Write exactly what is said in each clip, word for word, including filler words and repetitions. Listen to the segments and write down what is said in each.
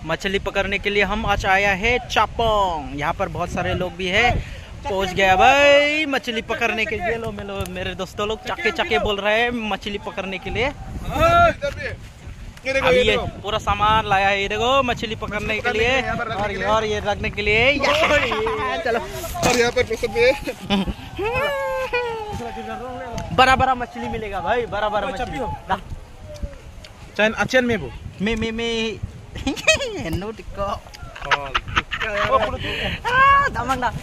मछली पकड़ने के लिए हम आज आया है चापोंग। यहाँ पर बहुत सारे लोग भी है। पहुँच गया भाई मछली पकड़ने के लिए। लो मेलो मेरे दोस्तों लोग चक्के चक्के बोल रहे हैं मछली पकड़ने के लिए। अभी ये पूरा सामान लाया है, ये देखो मछली पकड़ने के लिए और ये और ये रखने के लिए। चलो और यहाँ पर बड़ा बड़ा मछली मिलेगा भाई, बड़ा बड़ा मछली। चैन अचेन में वो में में में नो टिको दमंग ना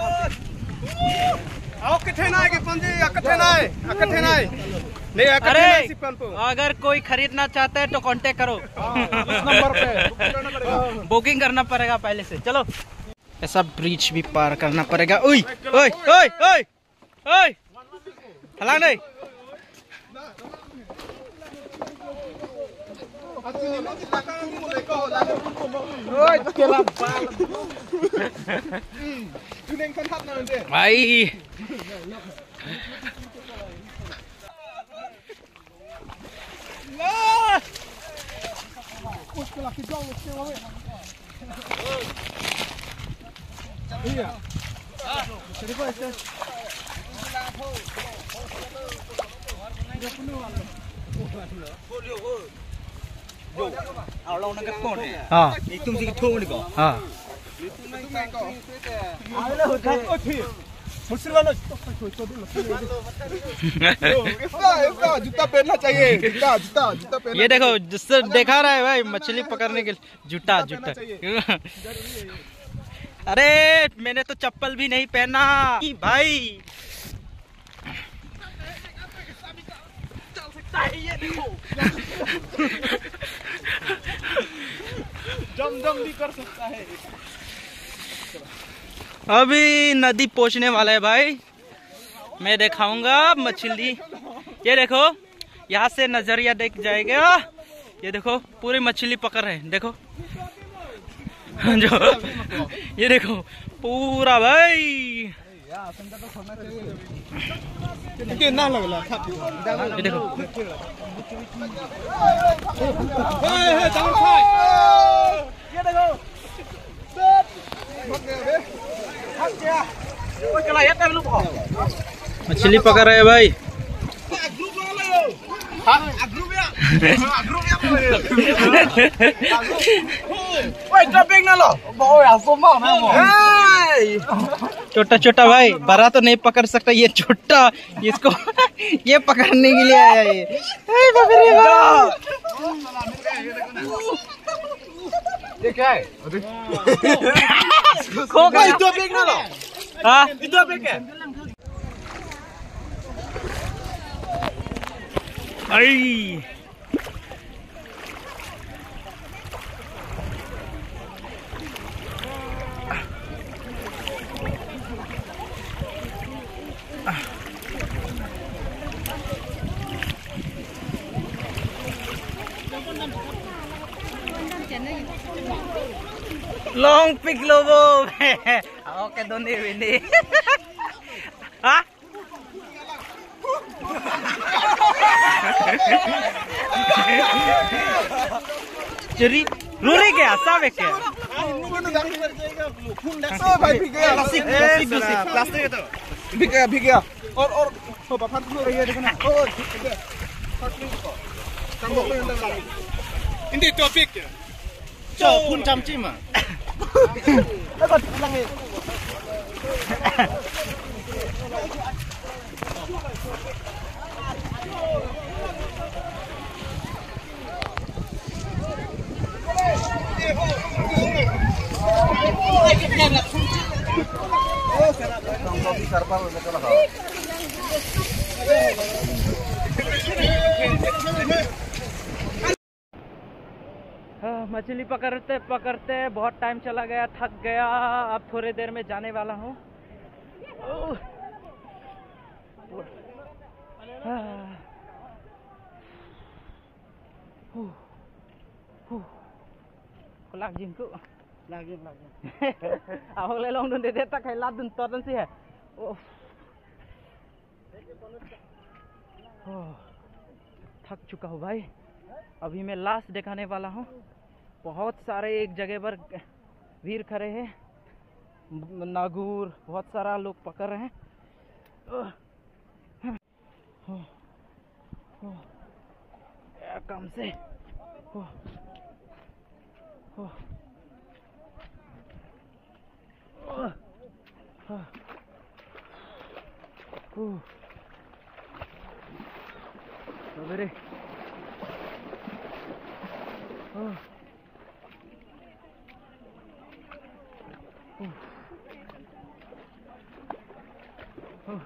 आओ किथे ना है कि पंजी इकट्ठे ना है इकट्ठे ना है नहीं इकट्ठे अरे सिपन पे अगर कोई खरीदना चाहता है तो कांटेक्ट करो उस नंबर पे बुकिंग करना पड़ेगा पहले से। चलो ऐसा ब्रिज भी पार करना पड़ेगा। ओए ओए ओए ओए ओए हलांग नहीं भाई। हाँ हाँ जूता पहनना चाहिए जूता जूता जूता पहनना। ये देखो जिससे देखा रहा है भाई मछली पकड़ने के लिए जूता जूता। अरे मैंने तो चप्पल भी नहीं पहना भाई। जम जम भी कर सकता है। अभी नदी पहुंचने वाला है भाई। मैं दिखाऊंगा मछली। ये देखो यहाँ से नजरिया देख जाएगा। ये देखो पूरी मछली पकड़ रहे हैं देखो जो ये देखो पूरा भाई। ना लगला ये देखो ये देखो मछली पकड़ रहे हैं भाई। छोटा छोटा भाई बड़ा तो नहीं पकड़ सकता, ये छोटा इसको ये पकड़ने के लिए आया ये। ये क्या है? खो गया। इधर फेंक ना लो। हाँ इधर फेंक है। आई Long pick lobo. Oke doni ini. Hah? Jadi ruri क्या सावे क्या? भाई भीग गया प्लास्टिक प्लास्टिक प्लास्टिक है तो भीग गया भीग गया और और हो बाफा तो ये देखो ना ओ ini topik ya cho pun camci mah apa bilang ini मछली पकड़ते पकड़ते बहुत टाइम चला गया, थक गया। अब थोड़ी देर में जाने वाला हूँ। लाग जिनको लाग जिन लाग जिन अब ले लोग दे देता खाई लाद दूं तो से है। थक चुका हूँ भाई। अभी मैं लास्ट दिखाने वाला हूँ। बहुत सारे एक जगह पर भीड़ खड़े हैं, नागुर बहुत सारा लोग पकड़ रहे हैं। कम से हो, हो, हो, हो, सवेरे Oh. Oh. Oh.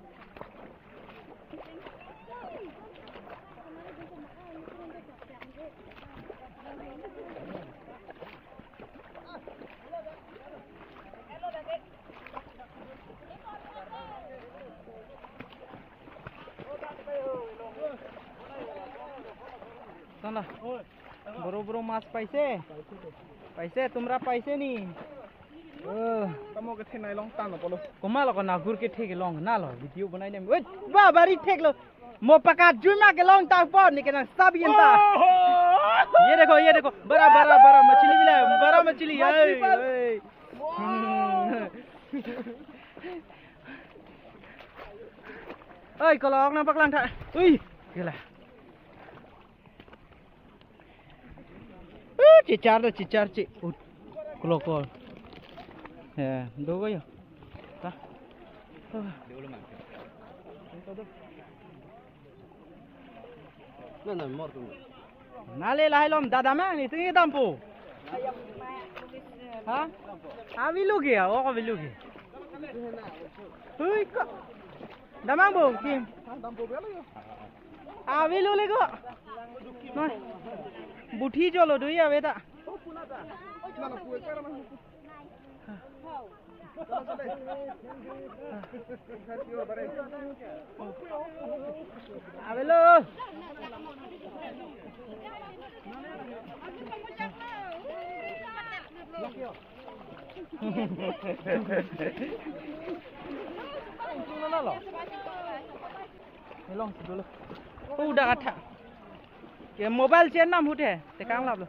Sana. Buru-buru mas पैसे पैसे तुम्हारा पैसे नहीं kamu ke sini long tan apa lo कुमा लो ना गुर के ठीक लोंग ना लो वीडियो बनाई ने ओए वाह बारी ठीक लो मो पका जुमा के लोंग ताक पॉट निके ना सब यंता ये देखो ये देखो बड़ा बड़ा बड़ा मछली मिला बड़ा मछली ओए ओए kalau nak paklan tak ui gila चिचार तो चिचार ची क्लो को है दो गयो ता na na mor tu नाले लाई लोम दादा में नहीं तुम ये दाम्पो हाँ हाँ भी लोगे या वो भी लोगे हुई को दामांग बो किम हाँ भी लोगे को बुठी चलो दो या बेटा Avelo Long dulu. Udah kata. Ya mobile chen nam hut hai. Te kang lap lo.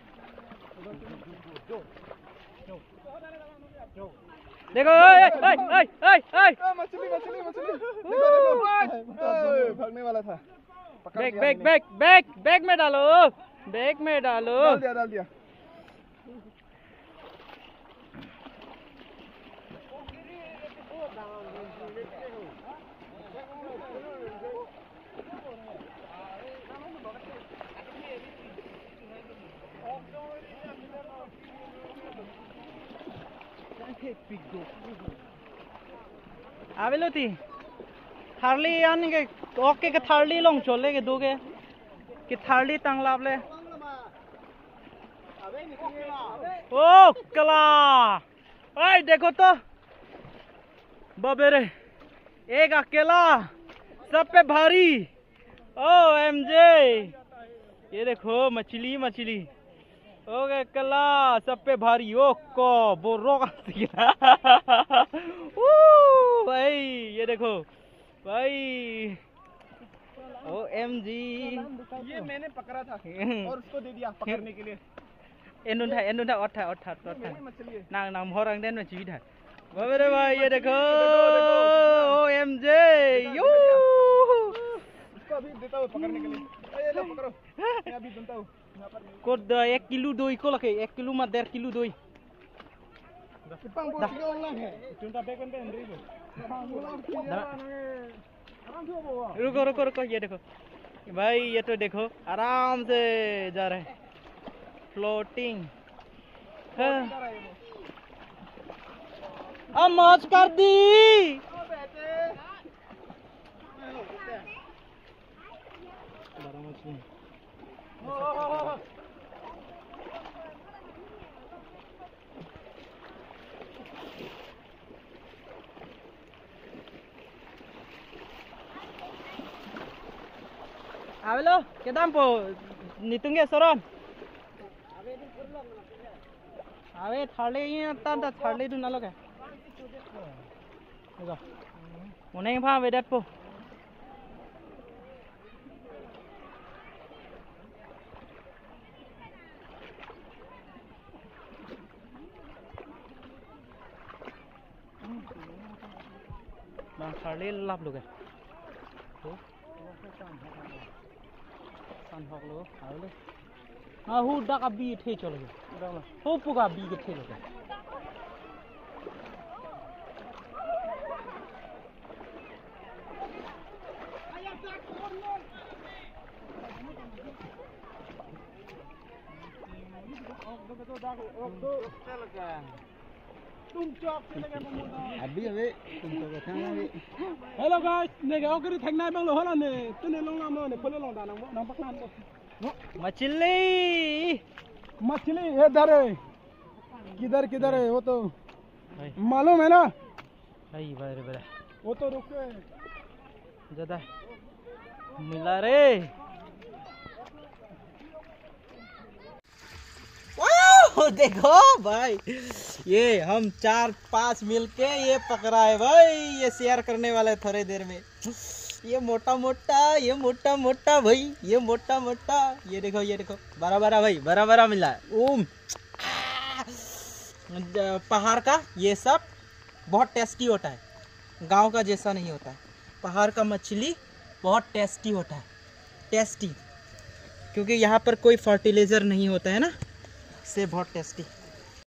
देखो ओए ओए ओए ओए ओए मछली मछली मछली देखो देखो भागने वाला था bag bag bag bag bag में डालो बैग में डालो डाल दिया डाल दिया आवेलो थी थारली यानी के ओके के थारली लोंग चले के दो के कि थारली तंगलाब ले ओ कला ओए देखो तो बबेरे एक अकेला सब पे भारी ओ एमजे ये देखो मछली मछली ओके कला सब पे भारी ओ को बोरो का भाई ये देखो भाई ओ एम जी ये मैंने पकड़ा था और उसको दे दिया पकड़ने के लिए एनुन था एनुन था ओठा ओठा ओठा मछली है नांग नांग मोरंग देन में चीज था बाबरे भाई ये देखो ओ एम जे यू उसको अभी देता हूँ पकड़ने के लिए ये लो पकड़ो मैं अभी दूंगा हूँ को एक किलो दो को लगे एक किलो में डेढ़ किलो दो Ipang bos ke orang है चुनता बैगन पे अंदर ही रुको रुको रुको ये देखो भाई ये तो देखो आराम से जा रहे हैं फ्लोटिंग अब मौज कर दी Avelo, ke dampo nitungge soron. Ave thale ye tan ta thale du nalo ke. Ego. Moneng pha ve dat po. खाली लाभ लोग है तो सान हक लोग आले ना हु डाका बी थे चलो हो पुगा बी के थे लोग अभी अभी तुमको बताना भी हेलो गाइस ने गाओ करी थकना बंग लो होला ने तने लोंग नाम ने फले लोंग दाना ना पकड़न को मछली मछली इधर है किधर किधर है वो तो मालूम है ना भाई बारे बारे वो तो रुके ज्यादा मिला रे वाह देखो भाई ये हम चार पांच मिलके ये पकड़ा है भाई ये शेयर करने वाले थोड़ी देर में ये मोटा मोटा ये मोटा मोटा भाई ये मोटा मोटा ये देखो ये देखो बड़ा बड़ा भाई बड़ा बड़ा मिला है ओम पहाड़ का ये सब बहुत टेस्टी होता है गांव का जैसा नहीं होता है पहाड़ का मछली बहुत टेस्टी होता है टेस्टी क्योंकि यहाँ पर कोई फर्टिलाइजर नहीं होता है ना से बहुत टेस्टी।